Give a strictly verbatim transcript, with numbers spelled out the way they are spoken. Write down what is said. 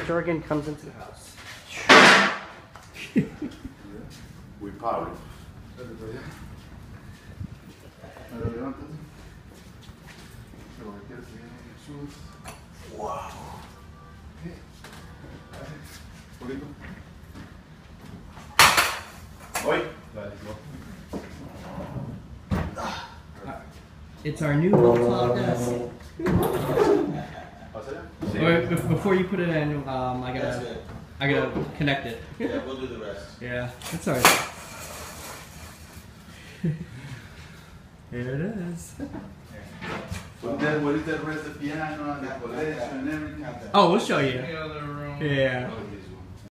jargon comes into the house. We power. Wow. Oi. It's our new roll-top desk. Wait, before you put it in, um, I gotta, I gotta connect it. Yeah, we'll do the rest. Yeah, that's alright. Here it is. What is what is the rest of the piano and the collection and everything? Oh, we'll show you. The other room. Yeah.